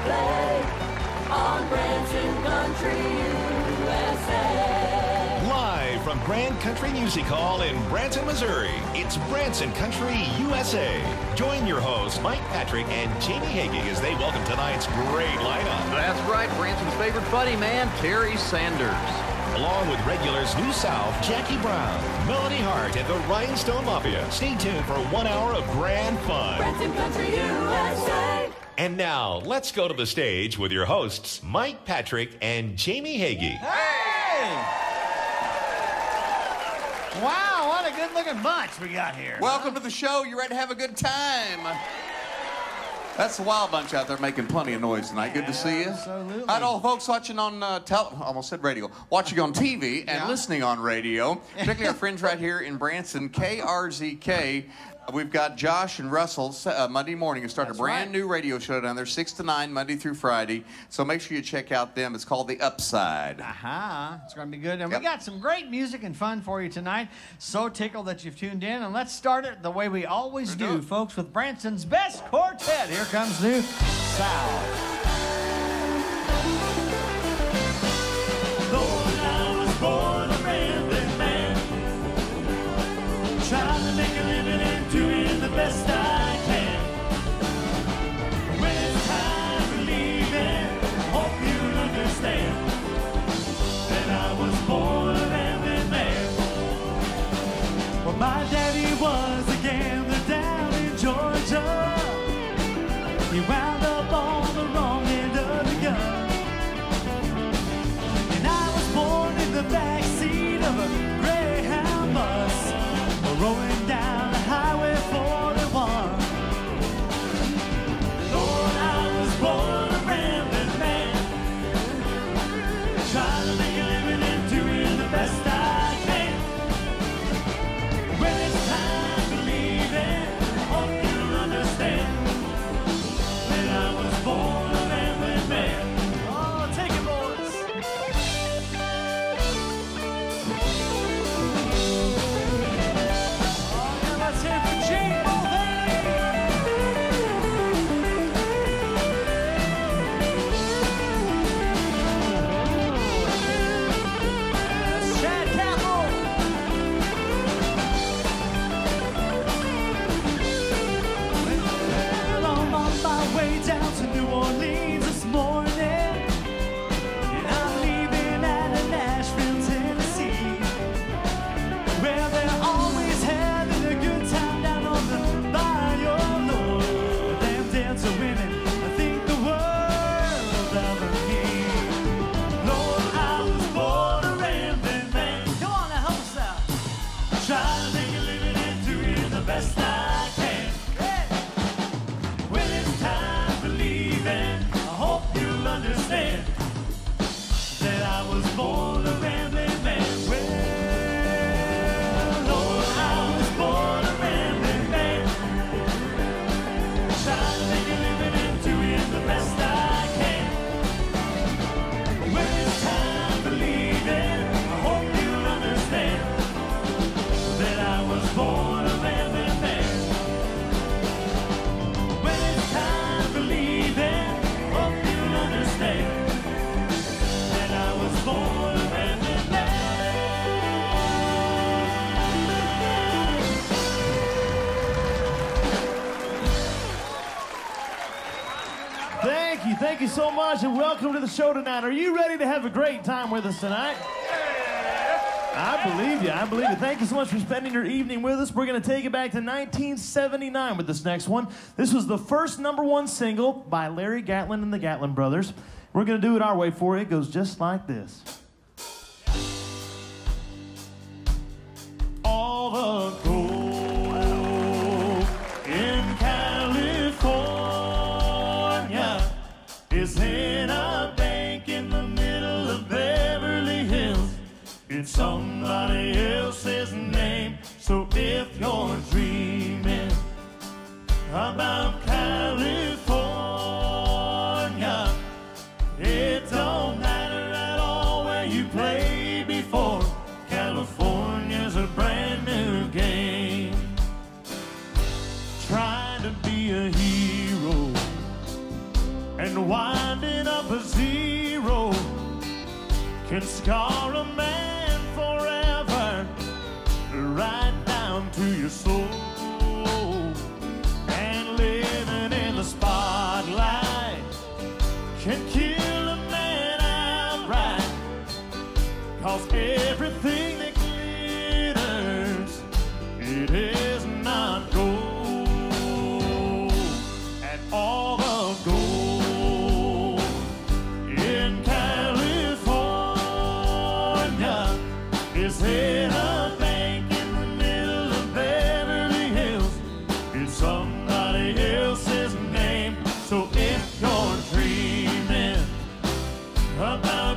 play on Branson Country, USA. Live from Grand Country Music Hall in Branson, Missouri, it's Branson Country, USA. Join your hosts, Mike Patrick and Jamie Hagee, as they welcome tonight's great lineup. That's right, Branson's favorite funny man, Terry Sanders. Along with regulars New South, Jackie Brown, Melody Hart, and the Rhinestone Mafia. Stay tuned for 1 hour of grand fun. Branson Country, USA. And now, let's go to the stage with your hosts, Mike Patrick and Jamie Hagee. Hey! Wow, what a good-looking bunch we got here. Welcome to the show. You ready to have a good time? That's the Wild Bunch out there making plenty of noise tonight. Good to see you. Absolutely. Hi to all the folks watching on almost said radio, watching on TV and listening on radio, particularly our friends right here in Branson, KRZK. We've got Josh and Russell Monday morning and start a brand new radio show down there, 6 to 9, Monday through Friday. So make sure you check out them. It's called The Upside. It's going to be good. And we got some great music and fun for you tonight. So tickled that you've tuned in. And let's start it the way we always do, folks, with Branson's best quartet. Here comes New South. Lord, I was born a rambling man, trying to make a living and doing the best I can. When it's time for leaving, hope you'll understand that I was born a rambling man. Well, my daddy was a gambler down in Georgia. He wound up on the wrong end of the gun, and I was born in the backseat of a Greyhound bus, rolling down the Highway 41. Lord, I was born a rambling man, trying to make a living and doing the best I can. When it's time to leave it, I hope you'll understand that I was born a rambling man. Oh, take it, boys. Let's hear for Gene Mulvaney. Chad Campbell. Well, I'm on my way down to New Orleans this morning, and I'm leaving out of Nashville, Tennessee. Well, they're always having a good time down on the bayou, Lord. Them dancer women, I think the world of me. Lord, I was born a rambling man. Come on, now help us out. Trying to make a living and doing the best I can. Hey. When it's time for leaving, I hope you'll understand that I was born a rambling man. Well, Lord, I was born a rambling man, trying to make a living and doing the best I can. When it's time for leaving, I hope you'll understand that I was born a rambling man. When it's time for leaving, hope you'll understand that I was born a rambling man. Thank you so much, and welcome to the show tonight. Are you ready to have a great time with us tonight? I believe you. Thank you so much for spending your evening with us. We're going to take it back to 1979 with this next one. This was the first #1 single by Larry Gatlin and the Gatlin Brothers. We're going to do it our way for you. It goes just like this. All the gold in California is in a bank in the middle of Beverly Hills. It's somebody else's name. So if you're dreaming about California, it don't matter at all where you played before. California's a brand new game. Trying to be a hero and And winding up a zero can scar a man forever, right down to your soul. And living in the spotlight can kill a man outright, 'cause everything that glitters, it is not gold. And all the gold in California is in a bank in the middle of Beverly Hills. It's somebody else's name. So if you're dreaming about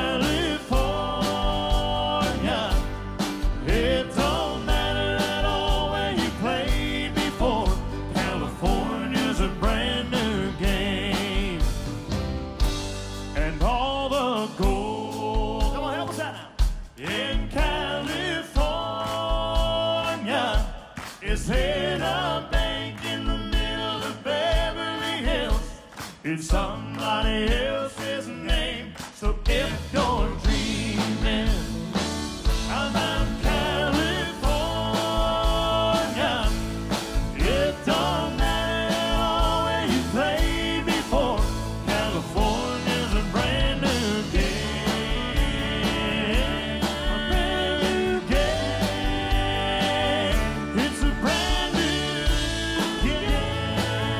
California, it don't matter at all where you played before. California's a brand new game. And all the gold, come on, help us out now, in California is in a bank in the middle of Beverly Hills. It's somebody else's name. So if you're dreaming about California, it don't matter at all where you played before. California's a brand new game. A brand new game. It's a brand new game.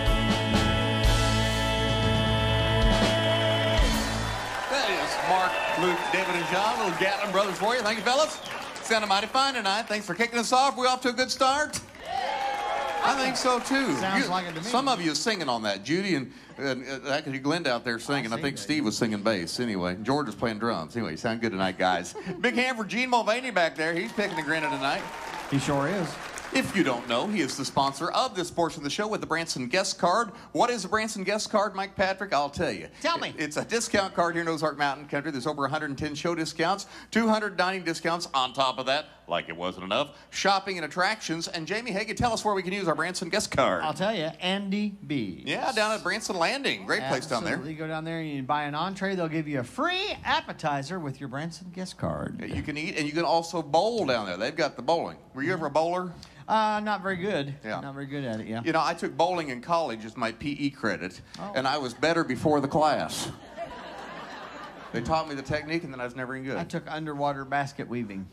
That is Mark, Luke, David, and John, little Gatlin Brothers for you. Thank you, fellas. Sounded mighty fine tonight. Thanks for kicking us off. We off to a good start? I think so, too. Sounds like it to me. Some of you are singing on that. Judy and actually Glenda out there singing. I think Steve was singing bass. Anyway, George was playing drums. Anyway, you sound good tonight, guys. Big hand for Gene Mulvaney back there. He's picking the grinning tonight. He sure is. If you don't know, he is the sponsor of this portion of the show with the Branson Guest Card. What is a Branson Guest Card, Mike Patrick? I'll tell you. Tell me. It's a discount card here in Ozark Mountain Country. There's over 110 show discounts, 200 dining discounts on top of that, like it wasn't enough, shopping and attractions. And Jamie Hagan, tell us where we can use our Branson Guest Card. I'll tell you, Andy B. Yeah, down at Branson Landing. Great place down there. You go down there and you buy an entree, they'll give you a free appetizer with your Branson Guest Card. You can eat, and you can also bowl down there. They've got the bowling. Were you ever a bowler? Not very good. Yeah. Not very good at it, yeah. You know, I took bowling in college as my PE credit, and I was better before the class. They taught me the technique, and then I was never any good. I took underwater basket weaving.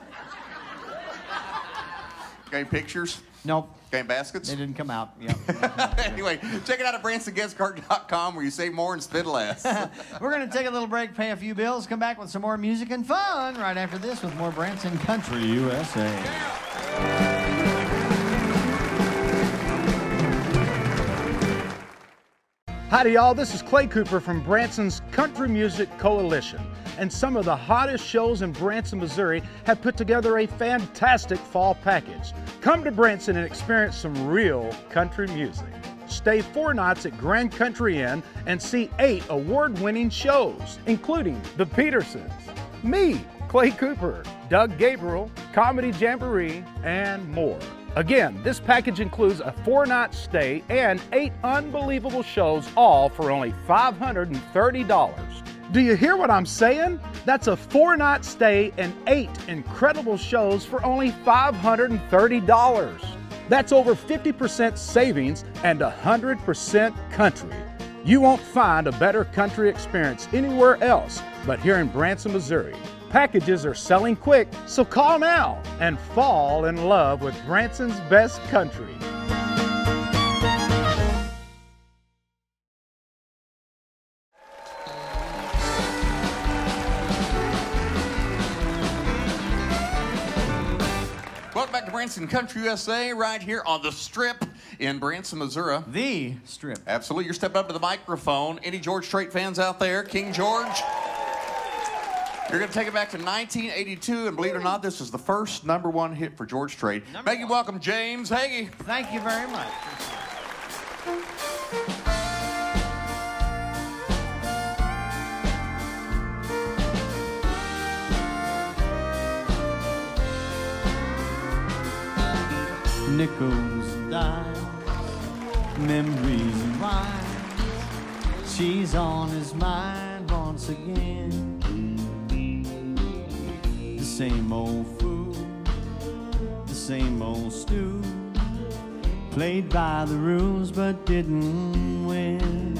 Got any pictures? Nope. Got any baskets? They didn't come out. Yep. Anyway, check it out at BransonGuestCard.com where you save more and spend less. We're going to take a little break, pay a few bills, come back with some more music and fun right after this with more Branson Country USA. Howdy, y'all. This is Clay Cooper from Branson's Country Music Coalition. And some of the hottest shows in Branson, Missouri have put together a fantastic fall package. Come to Branson and experience some real country music. Stay 4 nights at Grand Country Inn and see 8 award-winning shows, including The Petersons, me, Clay Cooper, Doug Gabriel, Comedy Jamboree, and more. Again, this package includes a 4-night stay and 8 unbelievable shows, all for only $530. Do you hear what I'm saying? That's a 4-night stay and 8 incredible shows for only $530. That's over 50% savings and 100% country. You won't find a better country experience anywhere else but here in Branson, Missouri. Packages are selling quick, so call now and fall in love with Branson's best country. Welcome back to Branson Country USA, right here on the Strip in Branson, Missouri. The Strip. Absolutely. You're stepping up to the microphone. Any George Strait fans out there? King George? You're going to take it back to 1982, and believe it or not, this is the first #1 hit for George Strait. Make you welcome James Hagee. Thank you very much. Nickels, dimes, memories and rhymes, she's on his mind once again. The same old fool, the same old stew, played by the rules but didn't win.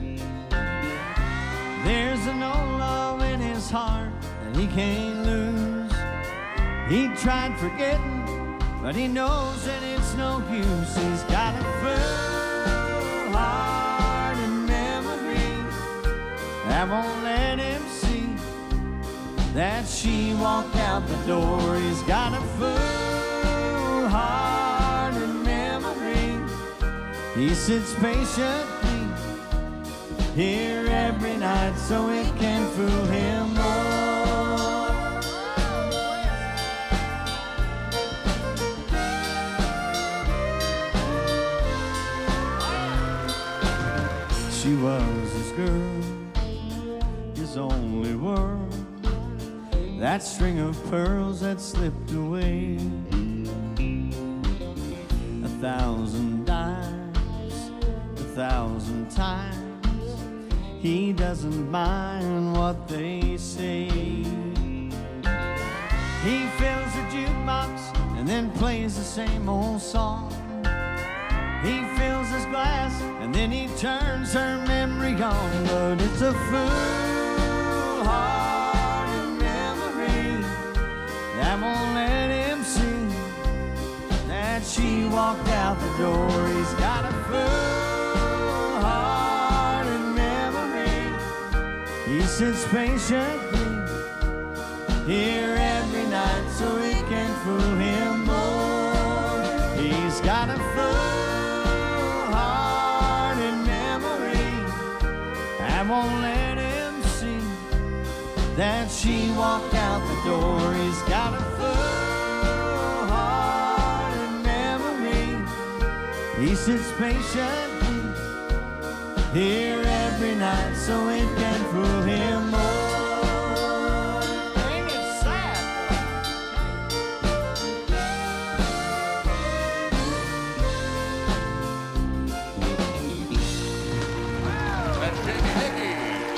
There's an old love in his heart that he can't lose. He tried forgetting, but he knows that it's no use. He's got a full heart and memory that won't let him see that she walked out the door. He's got a full heart and memory. He sits patiently here every night so it can fool him more. She was his girl, his only world, that string of pearls that slipped away. 1,000 dimes, 1,000 times, he doesn't mind what they say. He fills the jukebox and then plays the same old song. He fills his glass and then he turns her memory on. But it's a full heart and memory that won't let him see that she walked out the door. He's got a full heart and memory. He sits patiently here every night so he can fool him more. He's got a full heart and memory that won't let him see that she walked out the door. He's got a full heart and memory. He sits patiently here every night so it can fool him more. Ain't it sad? That's Jamie Hickey.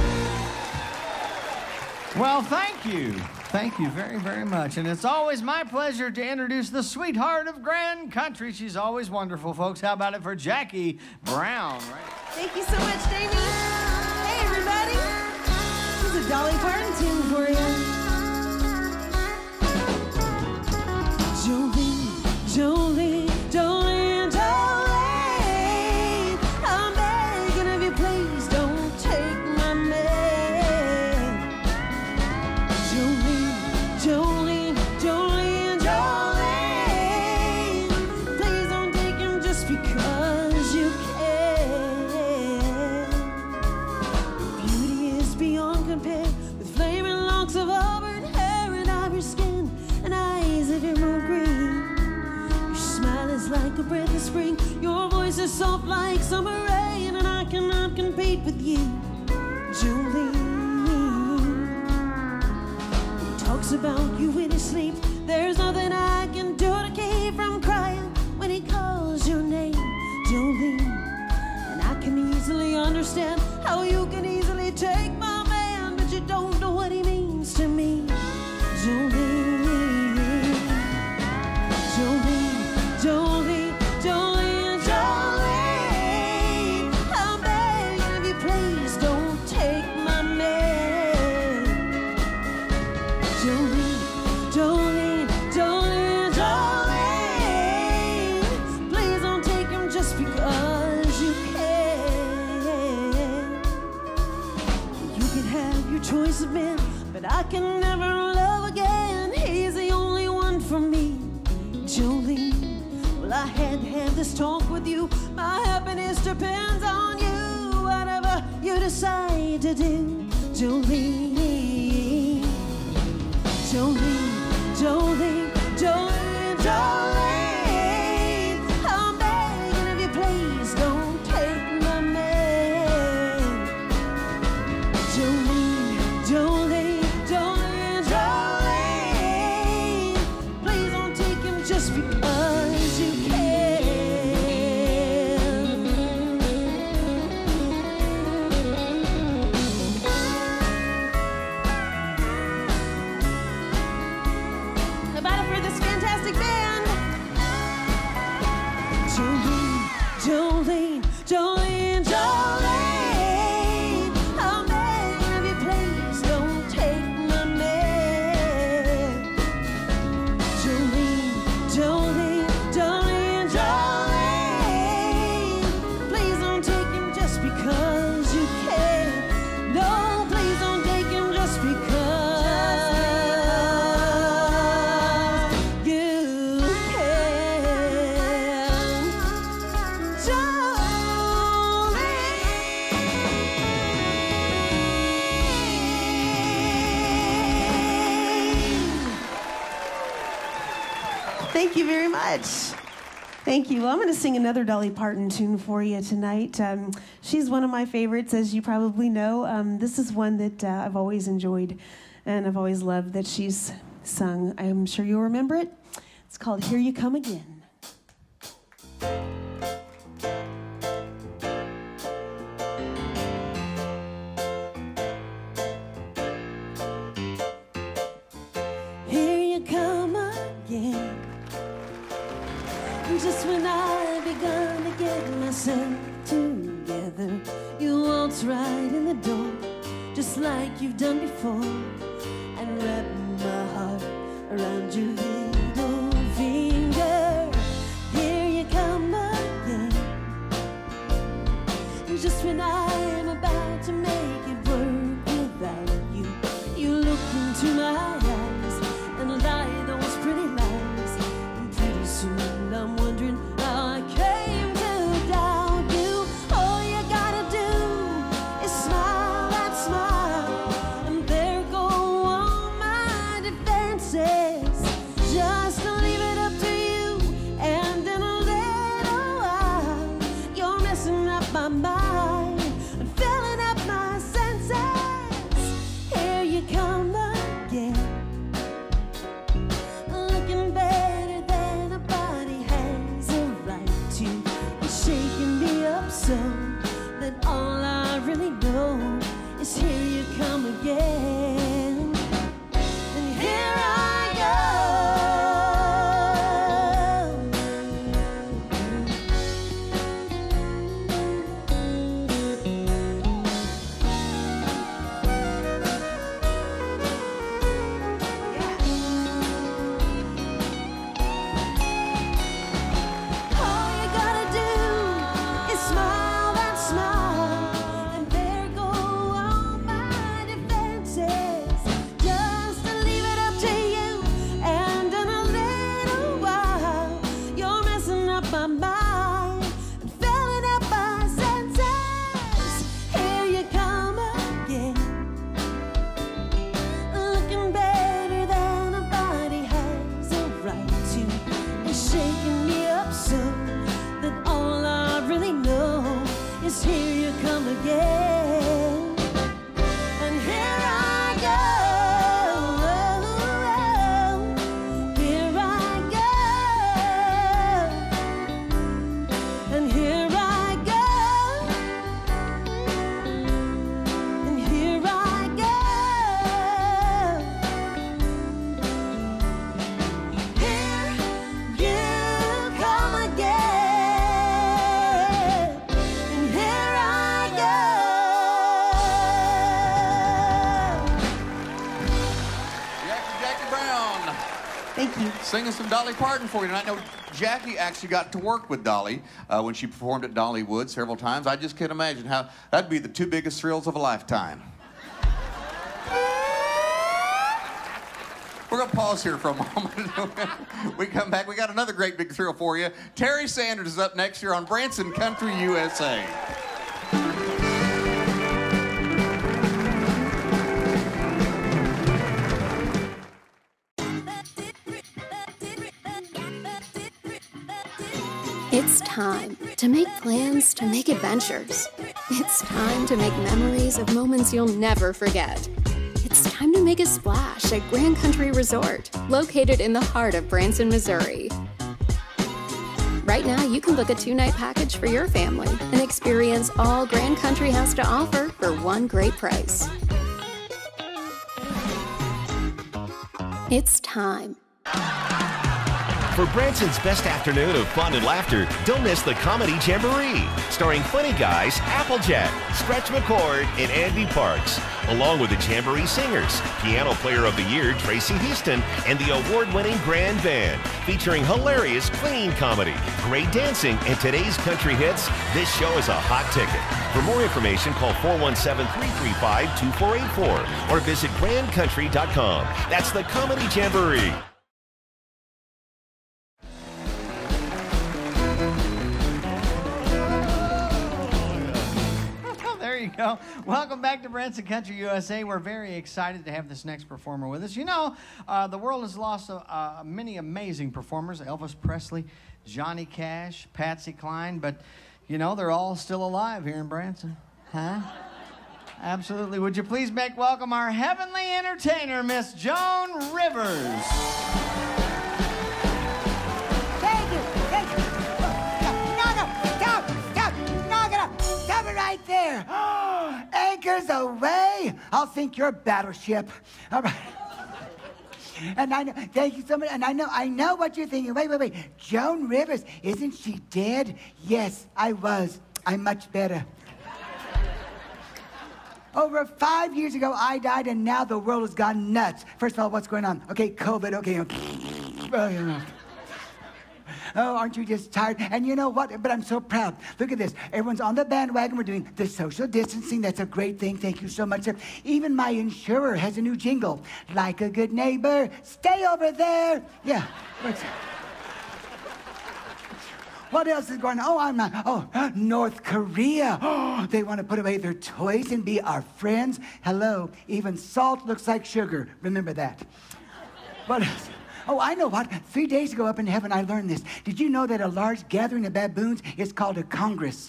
Well, thank you. Thank you very, very much. And it's always my pleasure to introduce the sweetheart of Grand Country. She's always wonderful, folks. How about it for Jackie Brown? Right? Thank you so much, Jamie. Hey, everybody. This is a Dolly Parton tune for you. Jolene, Jolene, Jolene, Jolene, I'm begging of you, please don't take my man. Jolene, Jolene, Jolene, Jolene, please don't take him just because you can. Beauty is beyond compare with flaming locks of auburn hair and ivory skin and eyes of emerald green. Your smile is like a breath of spring. Your voice is soft like summer rain, and I cannot compete with you, Jolene. He talks about you in his sleep. There's nothing I can do to keep from crying when he calls your name, Jolene. And I can easily understand how you can easily take my man, but you don't know what he means to me, Jolene. Jolene, Jolene, Jolene, Jolene, I'm begging of you, please don't take my man. Jolene, Jolene, Jolene, Jolene, please don't take him just because you can. You can have your choice of men, but I can never love again. He's the only one for me, Jolene. Well, I had to have this talk with you. My happiness depends on you, whatever you decide to do, Jolene. Jolene, Jolene, Jolene, Jolene, I'm begging of you, please don't take my man. Jolene, Jolene, Jolene, Jolene, please don't take him just because you can. Thank you very much. Thank you. Well, I'm going to sing another Dolly Parton tune for you tonight. She's one of my favorites, as you probably know. This is one that I've always enjoyed, and I've always loved that she's sung. I'm sure you'll remember it. It's called Here You Come Again. Here you come again. Just when I begun to get myself together, you waltz right in the door, just like you've done before, and wrap my heart around your little finger. Here you come again. Just when I'm about to make it work without you, you look into my eyes and lie those pretty lies, and pretty soon I'm wondering how I came to doubt you. All you gotta do is smile that smile, and there go all my defenses. Just leave it up to you, and in a little while you're messing up my mind and filling up my senses. Here you come again, looking better than a body has a right to. You're shaking me up so that all I really know is here you come again. And here I go. All you gotta do is smile that smile, and there go all my defenses. Just to leave it up to you, and in a little while you're messing up my mind and filling up my senses. Here you come again, looking better than a body has a right to. You're shaking me up so that all I really know is here you come again. And here I go. Here I go. And here I go. And here I go. Here you come again, and here I go. Jackie Brown Thank you. singing some Dolly Parton for you tonight. Now, Jackie actually got to work with Dolly when she performed at Dollywood several times. I just can't imagine how that'd be the two biggest thrills of a lifetime. We're going to pause here for a moment. We come back. We got another great big thrill for you. Terry Sanders is up next here on Branson Country USA. It's time to make plans, to make adventures. It's time to make memories of moments you'll never forget. It's time to make a splash at Grand Country Resort, located in the heart of Branson, Missouri. Right now, you can book a 2-night package for your family and experience all Grand Country has to offer for one great price. It's time. For Branson's best afternoon of fun and laughter, don't miss the Comedy Jamboree, starring funny guys Applejack, Stretch McCord, and Andy Parks, along with the Jamboree singers, Piano Player of the Year Tracy Houston, and the award-winning Grand Band, featuring hilarious clean comedy, great dancing, and today's country hits. This show is a hot ticket. For more information, call 417-335-2484 or visit grandcountry.com. That's the Comedy Jamboree. you go. Welcome back to Branson Country USA. We're very excited to have this next performer with us. You know, the world has lost many amazing performers. Elvis Presley, Johnny Cash, Patsy Cline, but, you know, they're all still alive here in Branson. Huh? Absolutely. Would you please make welcome our heavenly entertainer, Miss Joan Rivers. Thank you. Stop it right there. Anchors away. I'll sink your battleship. All right. And I know, thank you so much. And I know what you're thinking. Wait. Joan Rivers, isn't she dead? Yes, I was. I'm much better. Over 5 years ago, I died, and now the world has gone nuts. First of all, what's going on? Okay, COVID, okay. Oh, aren't you just tired? And you know what? But I'm so proud. Look at this. Everyone's on the bandwagon. We're doing the social distancing. That's a great thing. Thank you so much, sir. Even my insurer has a new jingle. Like a good neighbor, stay over there. Yeah. What else is going on? North Korea. Oh, they want to put away their toys and be our friends. Hello. Even salt looks like sugar. Remember that. What else? Oh, I know what. 3 days ago up in heaven, I learned this. Did you know that a large gathering of baboons is called a congress?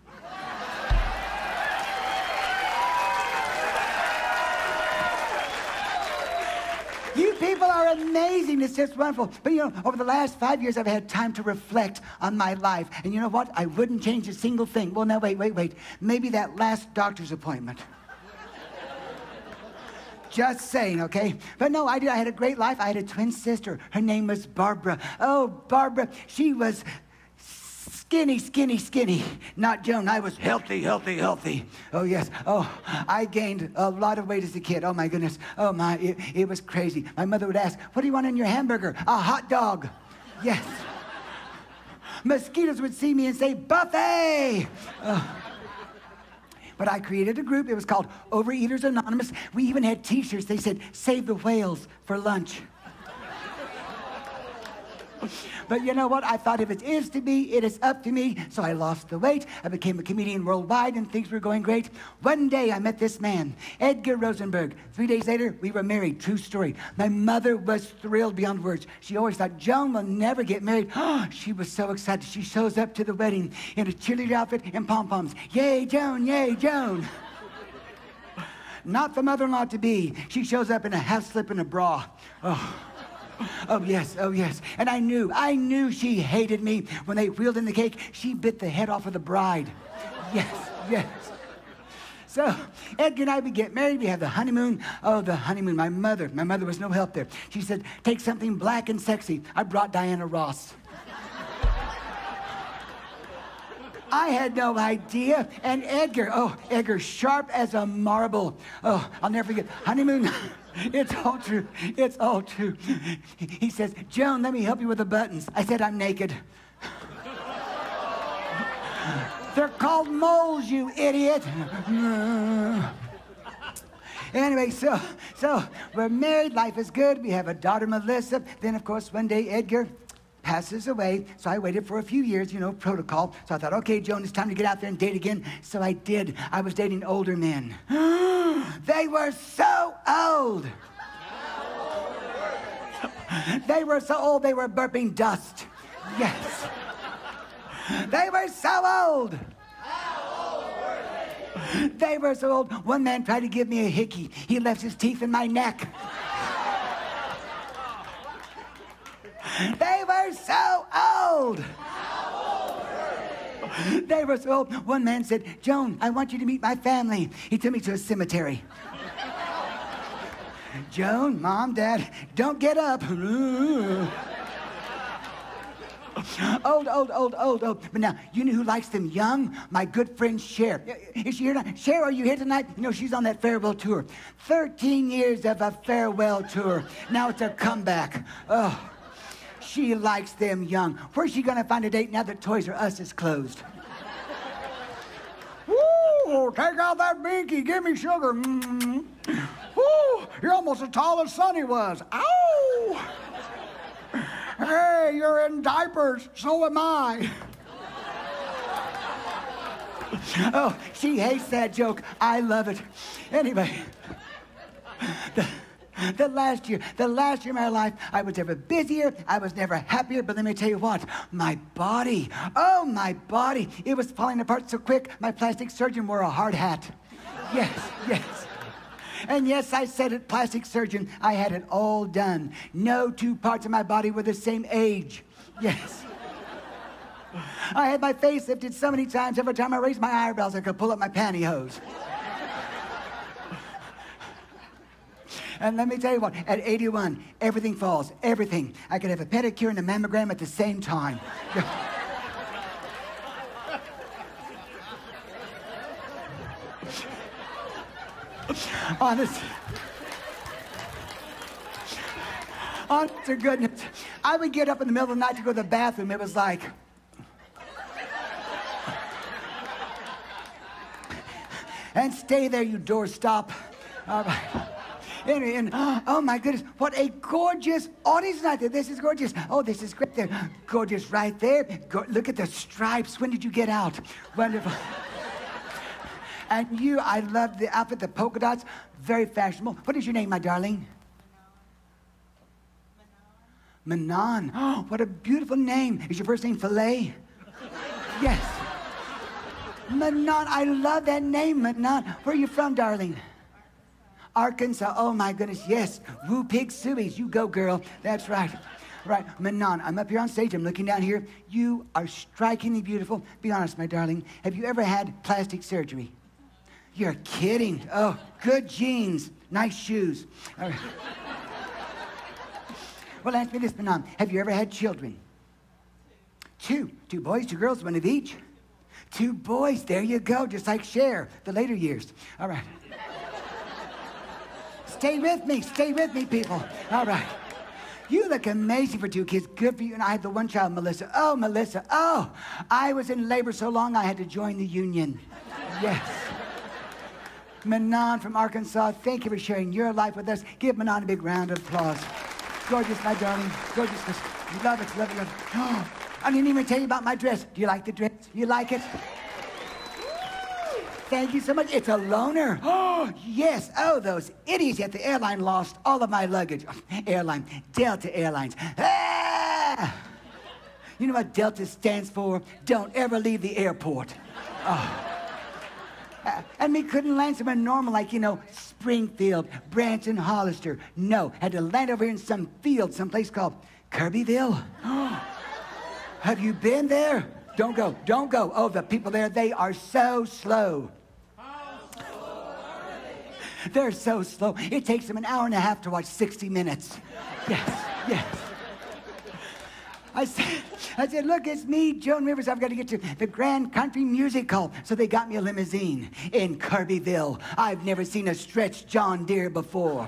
You people are amazing. It's just wonderful. But, you know, over the last 5 years, I've had time to reflect on my life. And you know what? I wouldn't change a single thing. Well, now, wait. Maybe that last doctor's appointment. Just saying, okay? But no, I did. I had a great life. I had a twin sister. Her name was Barbara. Oh, Barbara. She was skinny. Not Joan. I was healthy. Oh, yes. Oh, I gained a lot of weight as a kid. Oh, my goodness. Oh, my. It was crazy. My mother would ask, what do you want in your hamburger? A hot dog. Yes. Mosquitoes would see me and say, buffet. But I created a group. It was called Overeaters Anonymous. We even had T-shirts. They said, save the whales for lunch. But you know what? I thought if it is to be, it is up to me. So I lost the weight. I became a comedian worldwide, and things were going great. One day, I met this man, Edgar Rosenberg. 3 days later, we were married. True story. My mother was thrilled beyond words. She always thought, Joan will never get married. Oh, she was so excited. She shows up to the wedding in a cheerleader outfit and pom-poms. Yay, Joan, yay, Joan. Not the mother-in-law to be. She shows up in a half slip and a bra. Oh, yes. And I knew she hated me. When they wheeled in the cake, she bit the head off of the bride. Yes. So, Edgar and I, we get married. We have the honeymoon. Oh, the honeymoon. My mother was no help there. She said, take something black and sexy. I brought Diana Ross. I had no idea. And Edgar, sharp as a marble. Oh, I'll never forget. Honeymoon. It's all true. He says, Joan, let me help you with the buttons. I said, I'm naked. They're called moles, you idiot. Anyway, so we're married. Life is good. We have a daughter, Melissa. Then, of course, one day, Edgar passes away. So I waited for a few years, protocol. So I thought, okay, Joan, it's time to get out there and date again. So I did. I was dating older men. They were so old. They were so old, they were burping dust. Yes. They were so old. They were so old. One man tried to give me a hickey. He left his teeth in my neck. They were so old. They were so old. One man said, Joan, I want you to meet my family. He took me to a cemetery. Joan, Mom, Dad, don't get up. Old. But now, you know who likes them young? My good friend Cher. Is she here tonight? Cher, are you here tonight? She's on that farewell tour. 13 years of a farewell tour. Now it's a comeback. Oh. She likes them young. Where's she gonna find a date now that Toys R Us is closed? Woo! Take out that binky. Give me sugar. Woo! You're almost as tall as Sonny was. Ow! Hey, you're in diapers. So am I. Oh, she hates that joke. I love it. Anyway, the last year of my life, I was never busier, I was never happier, but let me tell you what, my body, it was falling apart so quick, my plastic surgeon wore a hard hat. Yes. And yes, I said it, plastic surgeon, I had it all done. No two parts of my body were the same age. Yes. I had my face lifted so many times, every time I raised my eyebrows, I could pull up my pantyhose. And let me tell you what, at 81, everything falls, everything. I could have a pedicure and a mammogram at the same time. Honest to goodness, I would get up in the middle of the night to go to the bathroom. It was like, and stay there, you doorstop. And oh my goodness, what a gorgeous audience tonight. This is gorgeous. Oh, this is great there. Gorgeous right there. Look at the stripes. When did you get out? Wonderful. And you, I love the outfit, the polka dots. Very fashionable. What is your name, my darling? Manon. Oh, what a beautiful name. Is your first name Filet? Yes. Manon, I love that name, Manon. Where are you from, darling? Arkansas. Oh, my goodness, yes. Woo pig sueys. You go, girl. That's right. Right, Manon, I'm up here on stage. I'm looking down here. You are strikingly beautiful. Be honest, my darling. Have you ever had plastic surgery? You're kidding. Oh, good jeans. Nice shoes. All right. Well, ask me this, Manon. Have you ever had children? Two. 2 boys, 2 girls, 1 of each. 2 boys. There you go. Just like Cher, the later years. All right. Stay with me, people. All right. You look amazing for 2 kids. Good for you. And I had the one child, Melissa. Oh, Melissa. Oh, I was in labor so long I had to join the union. Yes. Manon from Arkansas, thank you for sharing your life with us. Give Manon a big round of applause. Gorgeous, my darling. Gorgeous. Love it, love it, love it. Oh, I didn't even tell you about my dress. Do you like the dress? You like it? Thank you so much. It's a loaner. Oh, yes. Oh, those idiots at the airline lost all of my luggage. Airline. Delta Airlines. Ah! You know what Delta stands for? Don't ever leave the airport. Oh. And we couldn't land somewhere normal like, Springfield, Branson, Hollister. No, had to land over here in some field, someplace called Kirbyville. Have you been there? Don't go. Oh, the people there, they are so slow. They're so slow. It takes them an hour and a half to watch 60 Minutes. Yes. I said, look, it's me, Joan Rivers. I've got to get to the Grand Country Music Hall. So they got me a limousine in Kirbyville. I've never seen a stretched John Deere before.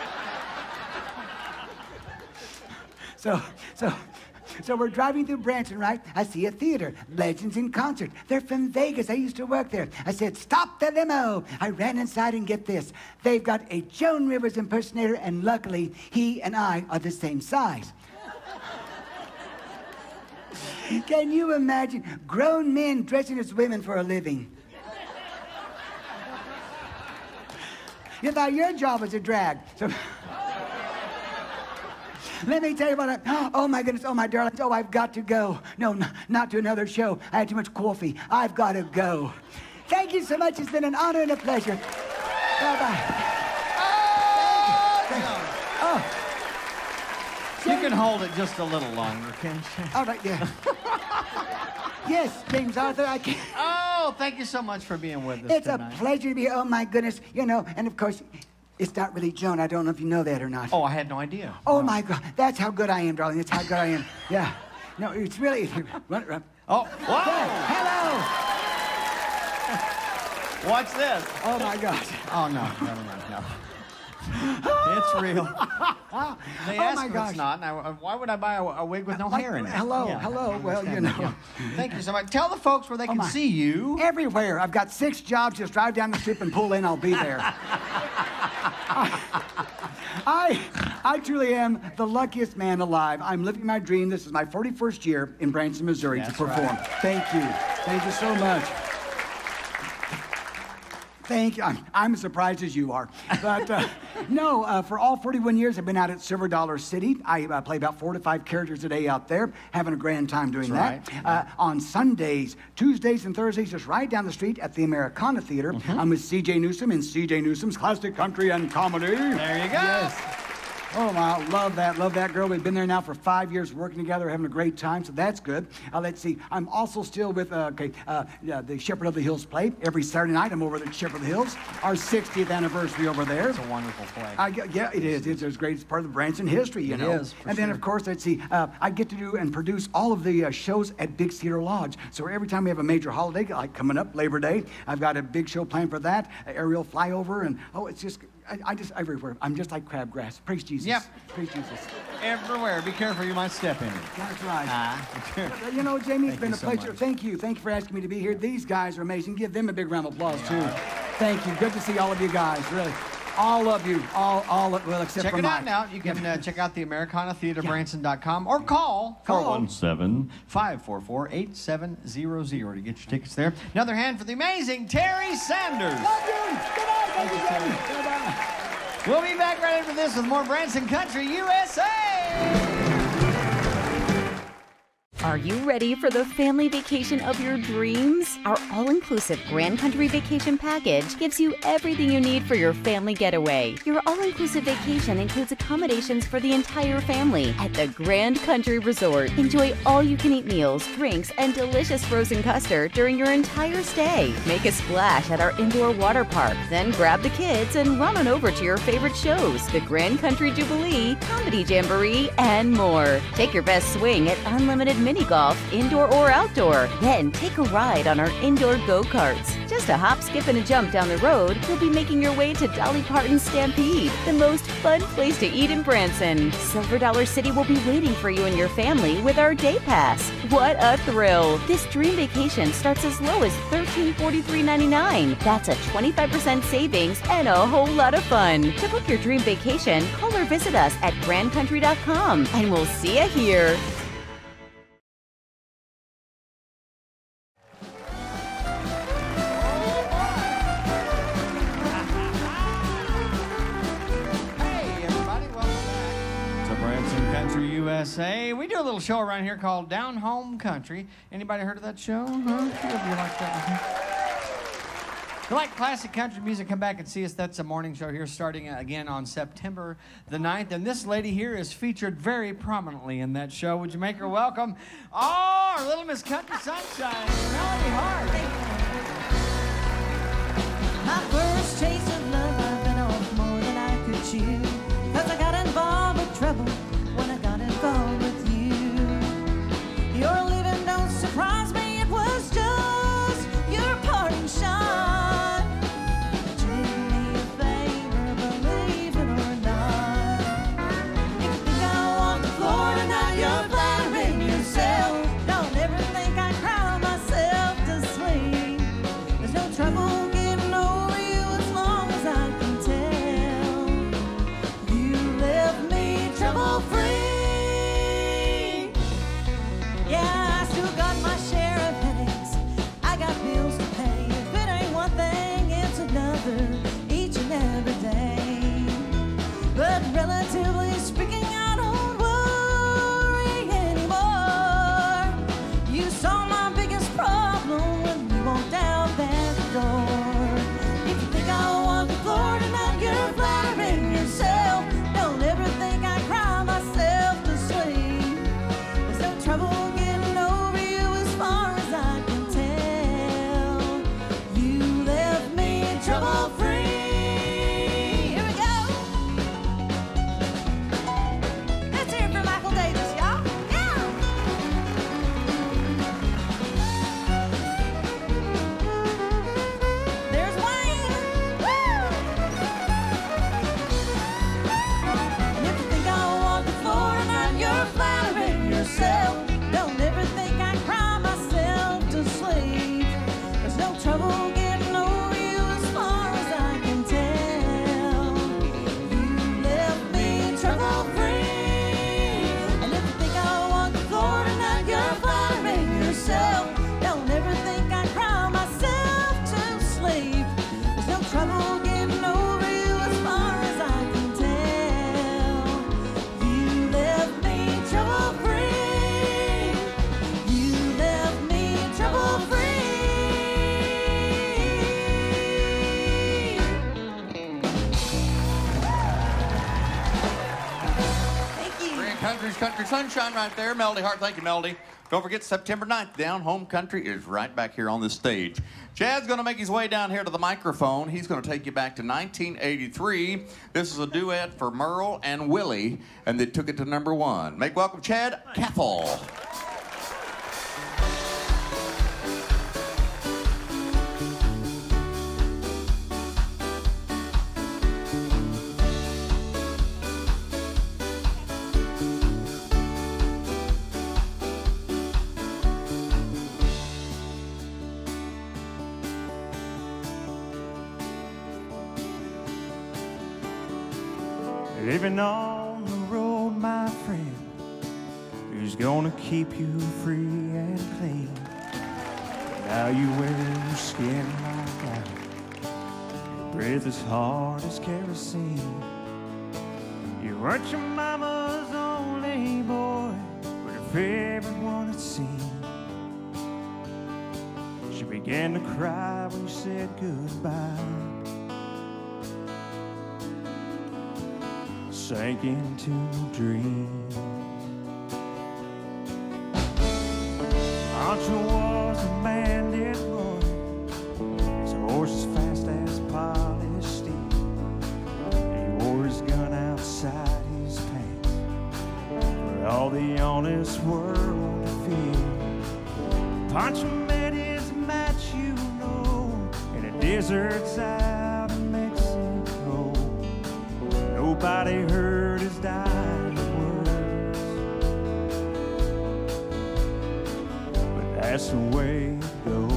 So we're driving through Branson, right? I see a theater, Legends in Concert. They're from Vegas. I used to work there. I said, stop the limo. I ran inside and get this. They've got a Joan Rivers impersonator, and luckily, he and I are the same size. Can you imagine grown men dressing as women for a living? You thought your job was a drag. So let me tell you about it. Oh, my goodness. Oh, my darling. Oh, I've got to go. No, not to another show. I had too much coffee. I've got to go. Thank you so much. It's been an honor and a pleasure. Bye-bye. Oh. You can hold it just a little longer, can't you? All right, yeah. Yes, James Arthur, I can. Oh, thank you so much for being with us It's tonight. a pleasure to be here. Oh, my goodness. And of course, it's not really Joan. I don't know if you know that or not. Oh, I had no idea. Oh, my God. That's how good I am, darling. That's how good I am. Yeah. No, it's really... Oh, whoa! Hello! What's this? Oh, my gosh. Oh, no. It's real. They asked my if gosh. it's not. Now, why would I buy a wig with no hair in it? Hello. Yeah, Well, Yeah. Thank you so much. Tell the folks where they can see you. Everywhere. I've got 6 jobs. Just drive down the strip and pull in. I'll be there. I truly am the luckiest man alive. I'm living my dream. This is my 41st year in Branson, Missouri to perform. Right. Thank you. Thank you so much. Thank you. I'm as surprised as you are. But no, for all 41 years, I've been out at Silver Dollar City. I play about 4 to 5 characters a day out there, having a grand time doing that. Right. On Sundays, Tuesdays, and Thursdays, just right down the street at the Americana Theater, I'm with C.J. Newsom in C.J. Newsom's Classic Country and Comedy. There you go. Yes. Oh, wow, love that girl. We've been there now for 5 years working together, having a great time, so that's good. Let's see, I'm also still with the Shepherd of the Hills play. Every Saturday night, I'm over at Shepherd of the Hills. Our 60th anniversary over there. It's a wonderful play. Yeah, it is. It's great. It's part of the Branson history, you know. It is, and then, of course, let's see, I get to do and produce all of the shows at Big Cedar Lodge. So every time we have a major holiday, like coming up, Labor Day, I've got a big show planned for that, aerial flyover, and, it's just... I just everywhere. I'm just like crabgrass. Praise Jesus. Yep. Praise Jesus. Everywhere. Be careful, you might step in it. That's right. You know, Jamie, it's been a pleasure. Much. Thank you. Thank you for asking me to be here. These guys are amazing. Give them a big round of applause, too. Thank you. Good to see all of you guys, really. All of you. All well, except for Mike. Check it out now. You can check out the Americana Theater, Branson.com, or call 417-544-8700 to get your tickets there. Another hand for the amazing Terry Sanders. Love you. Good night. Thank you, Jamie. Bye-bye. We'll be back right after this with more Branson Country USA. Are you ready for the family vacation of your dreams? Our all-inclusive Grand Country Vacation Package gives you everything you need for your family getaway. Your all-inclusive vacation includes accommodations for the entire family at the Grand Country Resort. Enjoy all-you-can-eat meals, drinks, and delicious frozen custard during your entire stay. Make a splash at our indoor water park, then grab the kids and run on over to your favorite shows, the Grand Country Jubilee, Comedy Jamboree, and more. Take your best swing at unlimited mini golf, indoor or outdoor. Then take a ride on our indoor go-karts. Just a hop, skip, and a jump down the road, you'll be making your way to Dolly Parton's Stampede, the most fun place to eat in Branson. Silver Dollar City will be waiting for you and your family with our day pass. What a thrill! This dream vacation starts as low as $1343.99. That's a 25% savings and a whole lot of fun. To book your dream vacation, call or visit us at grandcountry.com, and we'll see you here. USA. We do a little show around here called Down Home Country. Anybody heard of that show? Huh? You like that? If you like classic country music, come back and see us. That's a morning show here starting again on September the 9th. And this lady here is featured very prominently in that show. Would you make her welcome? Oh, our little Miss Country Sunshine, Melody Hart. My first taste of love, I've been off more than I could chew. 'Cause I got involved with trouble when I got involved with you. Your leaving don't surprise me, it was just your parting shot. Do me a favor, believe it or not. If you think I walk the floor tonight, you're flattering yourself. Don't ever think I cry myself to sleep. Country's Country Sunshine right there. Melody Hart, thank you, Melody. Don't forget, September 9th, Down Home Country is right back here on this stage. Chad's going to make his way down here to the microphone. He's going to take you back to 1983. This is a duet for Merle and Willie, and they took it to #1. Make welcome Chad Cathall. Living on the road, my friend, who's gonna keep you free and clean. Now you wear your skin like out, your breath as hard as kerosene. You weren't your mama's only boy, but her favorite one it seemed. She began to cry when you said goodbye. Sank into dreams. Pancho was a bandit boy, his horse as fast as polished steel. He wore his gun outside his pants for all the honest world to feel. Pancho met his match, you know, in the deserts out of Mexico. Nobody heard his dying words, but that's the way it goes.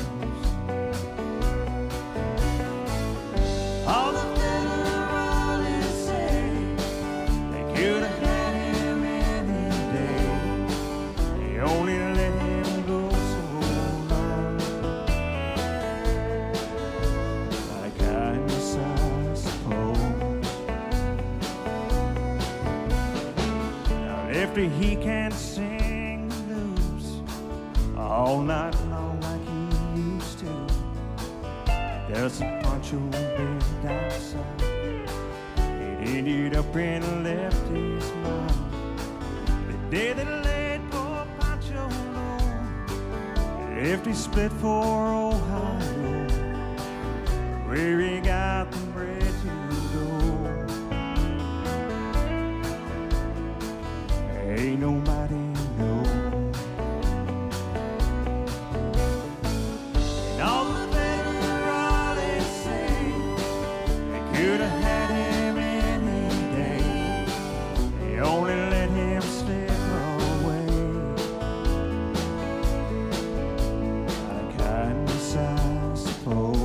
All the federalists say they could have had him any day. They only let him go so long. Like kindness, I suppose. After he can't sing the blues all night long like he used to, there's a Pancho bed outside. It ended up and left his mom. The day they laid poor Pancho low, left he split for Ohio, where he got the bread to go. Ain't nobody know. And all the federalists say they could have had him any day. They only let him slip away. Out of kindness, I suppose.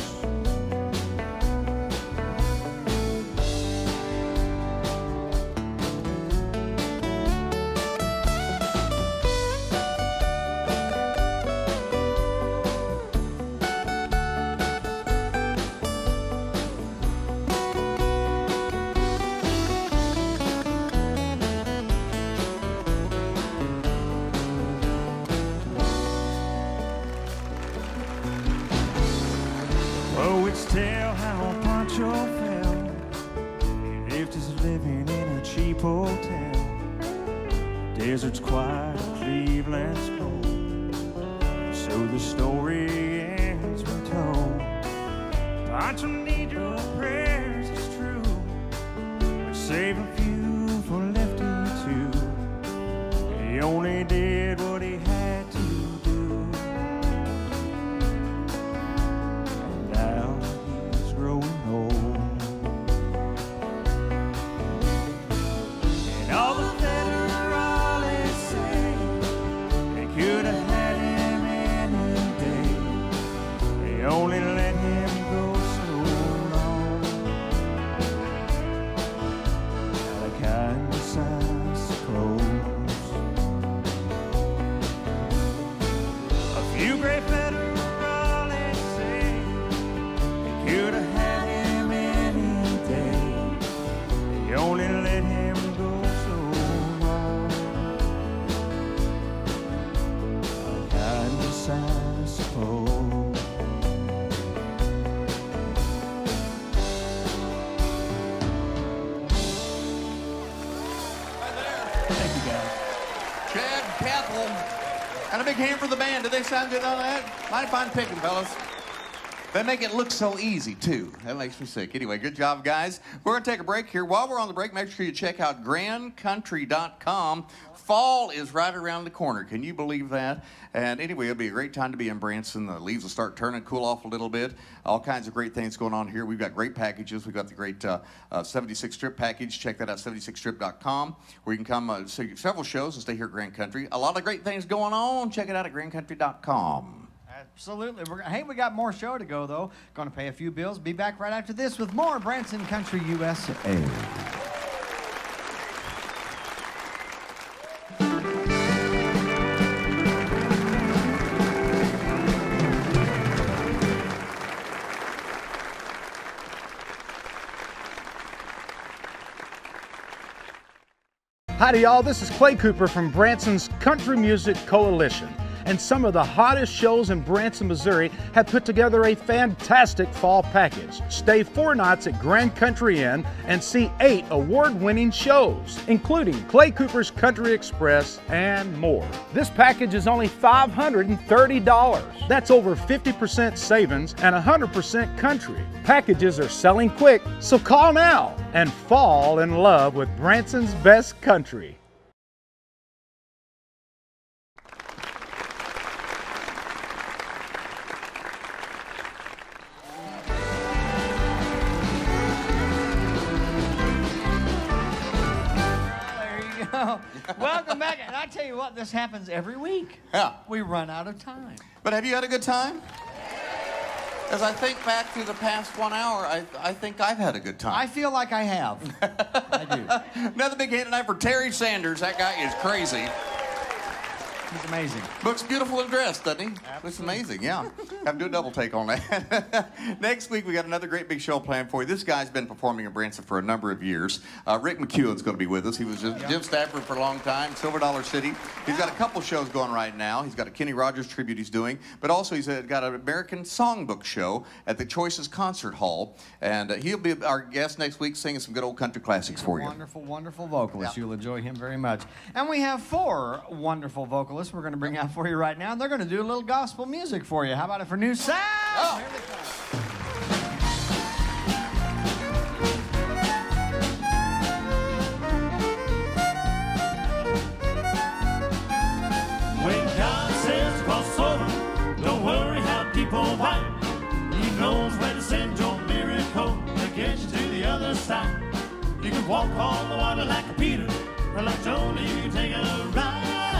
Poets tell how Pancho fell. He lived his living in a cheap hotel. Desert's quiet, Cleveland's cold. So the story ends when told. Pancho need your prayers, it's true, but save a few for Lefty too. He only did what he had to do. Now he's growing old, and all the federalists say they could have had him any day. They only let him go so wonderful. And a big hand for the band. Did they sound good on that? Mighty fine picking, fellas. They make it look so easy, too. That makes me sick. Anyway, good job, guys. We're going to take a break here. While we're on the break, make sure you check out grandcountry.com. Fall is right around the corner. Can you believe that? And anyway, it'll be a great time to be in Branson. The leaves will start turning, cool off a little bit. All kinds of great things going on here. We've got great packages. We've got the great 76 Strip package. Check that out, 76strip.com, where you can come see several shows and stay here at Grand Country. A lot of great things going on. Check it out at grandcountry.com. Absolutely. Hey, we got more show to go, though. Going to pay a few bills. Be back right after this with more Branson Country USA. Howdy, y'all. This is Clay Cooper from Branson's Country Music Coalition. And some of the hottest shows in Branson, Missouri have put together a fantastic fall package. Stay 4 nights at Grand Country Inn and see 8 award-winning shows, including Clay Cooper's Country Express and more. This package is only $530. That's over 50% savings and 100% country. Packages are selling quick, so call now and fall in love with Branson's best country. Welcome back. And I tell you what, this happens every week. Yeah. We run out of time. But have you had a good time? As I think back through the past 1 hour, I think I've had a good time. I feel like I have. I do. Another big hand tonight for Terry Sanders. That guy is crazy. He's amazing. Looks beautiful and dressed, doesn't he? Absolutely. Looks amazing, yeah. Have to do a double take on that. Next week, we got another great big show planned for you. This guy's been performing in Branson for a number of years. Rick McEwen's going to be with us. He was Jim Stafford for a long time, Silver Dollar City. He's got a couple shows going right now. He's got a Kenny Rogers tribute he's doing, but also he's got an American Songbook show at the Choices Concert Hall, and he'll be our guest next week singing some good old country classics for you. Wonderful, wonderful vocalist. You'll enjoy him very much. And we have 4 wonderful vocalists we're going to bring out for you right now. They're going to do a little gospel music for you. How about it for New Sound? Oh. Here they come. When God says cross over, don't worry how deep or wide. He knows where to send your miracle to get you to the other side. You can walk on the water like a Peter, or like Joan, you can take a ride.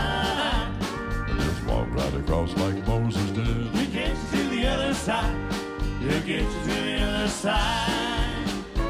Just walk right across like Moses did. He'll get you to the other side. He'll get you to the other side.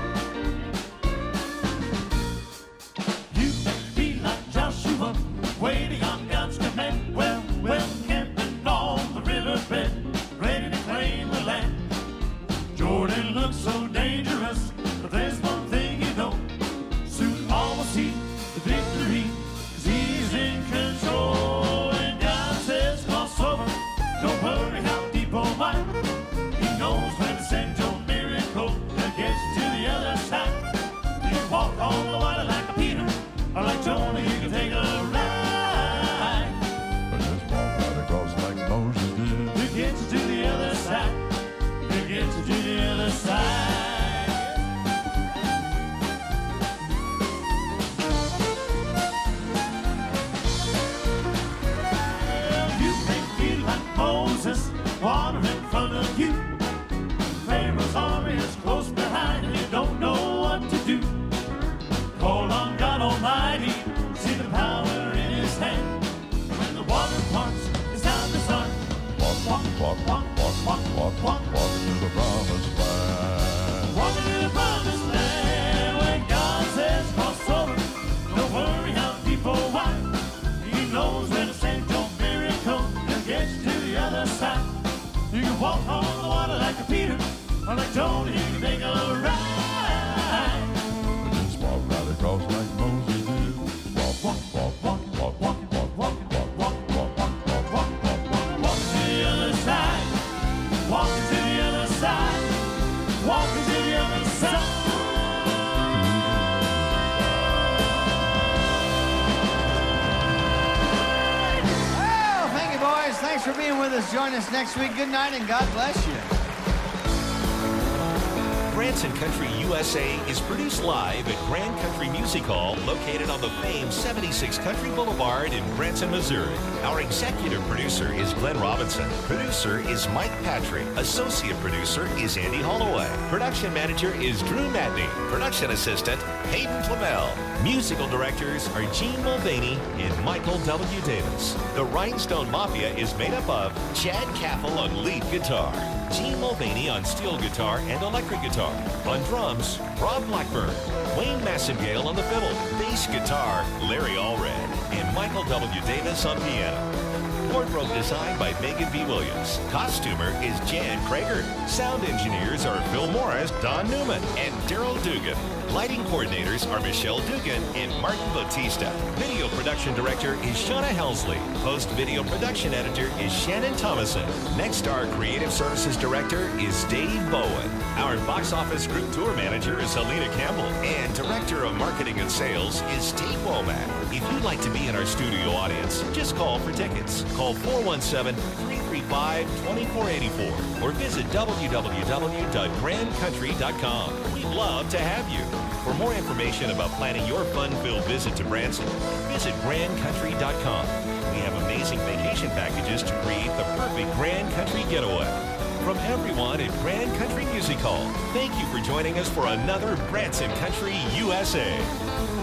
You be like Joshua, waiting on God's command. Well, camping on the riverbed, ready to claim the land. Jordan looks so dangerous, but there's one thing you know. Soon all will see the victory, 'cause he's in control. And God says cross over, don't worry how deep or wide. He knows when to send your miracle, he'll get you to the other side. You can walk on the water like a Peter, or like Jonah, you can take a ride. But just walk right across like Moses did. He'll get you to the other side. He'll get you to the other side. Moses, water in front of you. Pharaoh's army is close behind and you don't know what to do. Call on God Almighty, see the power in his hand. When the water parts, it's time to start. Walk to the promised land. Walk to the promised land. When God says cross over, don't worry how deep or wide. He knows where to send your miracle, he'll get you to the other side. You can walk on the water like a Peter, or like Jonah, you can take a ride. Just walk right across like Moses did. Walk to the other side. Walking to the other side. Walking to the other side. join us next week. Good night and God bless you. Branson Country USA is produced live at Grand Country Music Hall, located on the famed 76 Country Boulevard in Branson, Missouri. Our executive producer is Glenn Robinson. Producer is Mike Patrick. Associate producer is Andy Holloway. Production manager is Drew Matney. Production assistant, Hayden Flamel. Musical directors are Gene Mulvaney and Michael W. Davis. The Rhinestone Mafia is made up of Chad Caffel on lead guitar, Gene Mulvaney on steel guitar and electric guitar. On drums, Rob Blackburn, Wayne Massengale on the fiddle, bass guitar, Larry Allred, and Michael W. Davis on piano. Wardrobe design by Megan B. Williams. Costumer is Jan Krager. Sound engineers are Phil Morris, Don Newman, and Daryl Dugan. Lighting coordinators are Michelle Dugan and Martin Bautista. Video production director is Shauna Helsley. Post-video production editor is Shannon Thomason. Next, our creative services director is Dave Bowen. Our box office group tour manager is Helena Campbell. And director of marketing and sales is Tate Womack. If you'd like to be in our studio audience, just call for tickets. Call 417-335-2484 or visit www.grandcountry.com. We'd love to have you. For more information about planning your fun-filled visit to Branson, visit grandcountry.com. We have amazing vacation packages to create the perfect Grand Country getaway. From everyone at Grand Country Music Hall, thank you for joining us for another Branson Country USA.